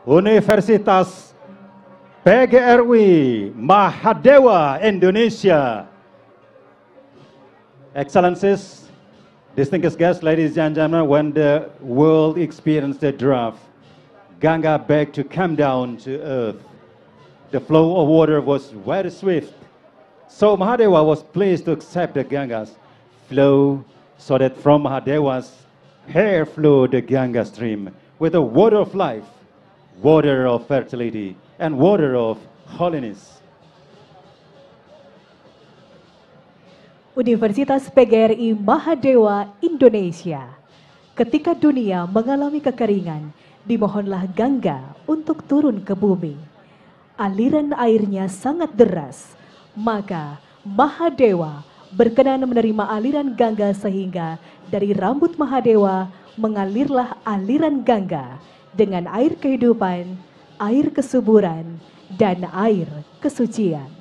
Universitas Pgri Mahadewa, Indonesia. Excellencies, distinguished guests, ladies and gentlemen, when the world experienced the drought, Ganga begged to come down to earth. The flow of water was very swift, so Mahadewa was pleased to accept the Ganga's flow, so that from Mahadewa's hair flowed the Ganga stream with the water of life, water of fertility, and water of holiness. Universitas Pgri Mahadewa, Indonesia. Ketika dunia mengalami kekeringan, dimohonlah Gangga untuk turun ke bumi. Aliran airnya sangat deras, maka Mahadewa berkenan menerima aliran Gangga sehingga dari rambut Mahadewa mengalirlah aliran Gangga dengan air kehidupan, air kesuburan, dan air kesucian.